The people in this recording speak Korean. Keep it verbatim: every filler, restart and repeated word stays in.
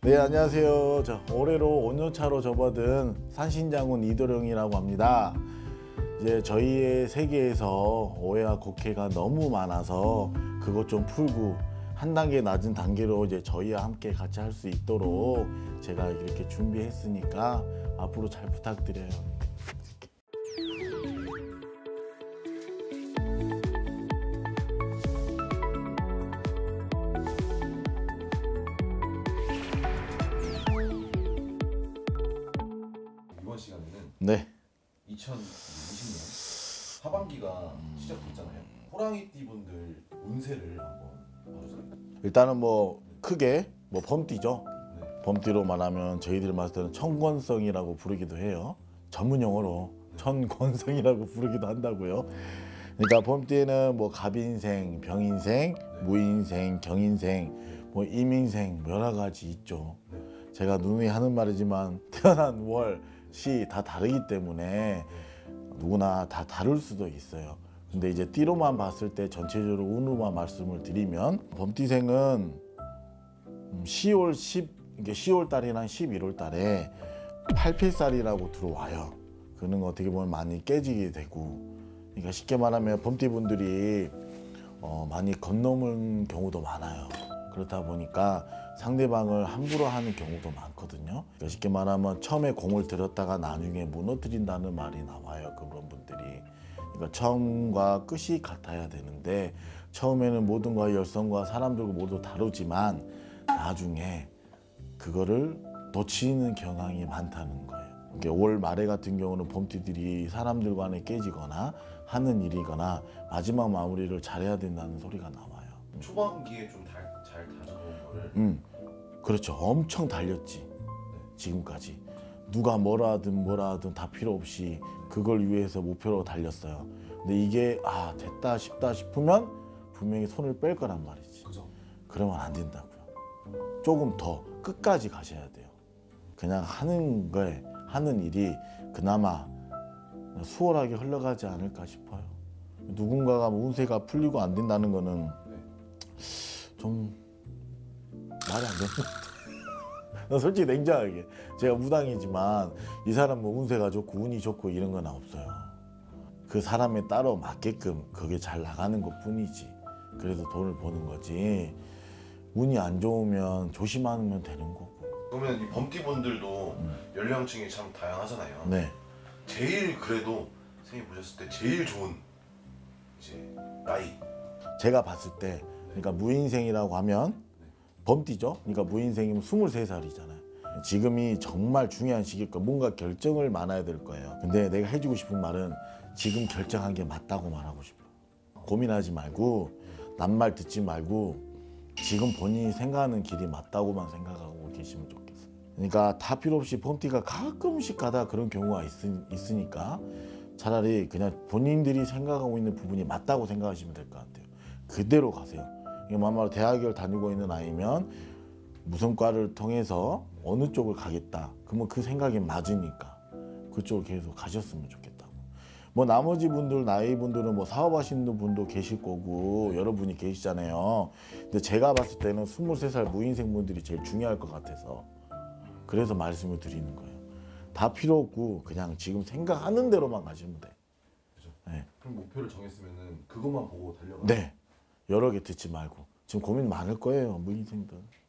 네, 안녕하세요. 저 올해로 오 년 차로 접어든 산신장군 이도령이라고 합니다. 이제 저희의 세계에서 오해와 곡해가 너무 많아서 그것 좀 풀고 한 단계 낮은 단계로 이제 저희와 함께 같이 할 수 있도록 제가 이렇게 준비했으니까 앞으로 잘 부탁드려요. 이번 시간에는 네. 이천이십 년 하반기가 시작됐잖아요. 호랑이띠 분들 운세를 한번 봐주세요. 일단은 뭐 크게 뭐 범띠죠. 네. 범띠로 말하면 저희들이 봤을 때는 천권성이라고 부르기도 해요. 전문 용어로 천권성이라고 부르기도 한다고요. 그러니까 범띠에는 뭐 갑인생, 병인생, 무인생, 경인생, 뭐 임인생 여러 가지 있죠. 제가 누누이 하는 말이지만 태어난 월, 시 다 다르기 때문에 누구나 다 다를 수도 있어요. 근데 이제 띠로만 봤을 때 전체적으로 운으로만 말씀을 드리면 범띠생은 시월 십 이게 시월 달이랑 십일월 달에 팔필살이라고 들어와요. 그는 어떻게 보면 많이 깨지게 되고, 그러니까 쉽게 말하면 범띠 분들이 어 많이 건너는 경우도 많아요. 그렇다 보니까 상대방을 함부로 하는 경우도 많거든요. 그러니까 쉽게 말하면 처음에 공을 들였다가 나중에 무너뜨린다는 말이 나와요. 그런 분들이. 그러니까 처음과 끝이 같아야 되는데 처음에는 모든 과 열성과 사람들과 모두 다르지만 나중에 그거를 놓치는 경향이 많다는 거예요. 그러니까 올 말에 같은 경우는 범띠들이 사람들 간에 깨지거나 하는 일이거나 마지막 마무리를 잘해야 된다는 소리가 나와요. 초반기에 좀 잘 다져본 거를 음, 그렇죠. 엄청 달렸지. 지금까지 누가 뭐라 하든 뭐라 하든 다 필요 없이 그걸 위해서 목표로 달렸어요. 근데 이게 아 됐다 싶다 싶으면 분명히 손을 뺄 거란 말이지. 그죠? 그러면 안 된다고요. 조금 더 끝까지 가셔야 돼요. 그냥 하는 거에 하는 일이 그나마 수월하게 흘러가지 않을까 싶어요. 누군가가 운세가 풀리고 안 된다는 거는 좀 말이 안 되는 것 같아요. 나 솔직히 냉정하게 제가 무당이지만 이 사람 뭐 운세가 좋고 운이 좋고 이런 건 없어요. 그 사람에 따라 맞게끔 그게 잘 나가는 것 뿐이지. 그래도 돈을 버는 거지. 운이 안 좋으면 조심하면 되는 거고. 그러면 이 범띠 분들도 음. 연령층이 참 다양하잖아요. 네. 제일 그래도 선생님 보셨을 때 제일 좋은 이제 나이. 제가 봤을 때 그러니까 무인생이라고 하면 범띠죠. 그러니까 무인생이면 스물세 살이잖아요. 지금이 정말 중요한 시기일 거예요. 뭔가 결정을 많아야 될 거예요. 근데 내가 해주고 싶은 말은 지금 결정한 게 맞다고 말하고 싶어요. 고민하지 말고 남말 듣지 말고 지금 본인이 생각하는 길이 맞다고만 생각하고 계시면 좋겠어요. 그러니까 다 필요 없이 범띠가 가끔씩 가다 그런 경우가 있, 있으니까 차라리 그냥 본인들이 생각하고 있는 부분이 맞다고 생각하시면 될 것 같아요. 그대로 가세요. 만약 대학을 다니고 있는 아이면 무슨 과를 통해서 어느 쪽을 가겠다. 그러면 그 생각이 맞으니까 그쪽을 계속 가셨으면 좋겠다고. 뭐 나머지 분들 나이 분들은 뭐 사업하시는 분도 계실 거고 여러분이 계시잖아요. 근데 제가 봤을 때는 스물세 살 무인생 분들이 제일 중요할 것 같아서 그래서 말씀을 드리는 거예요. 다 필요 없고 그냥 지금 생각하는 대로만 가시면 돼. 그죠? 네. 그럼 목표를 정했으면은 그것만 보고 달려가. 네. 여러 개 듣지 말고. 지금 고민 많을 거예요, 무인생들.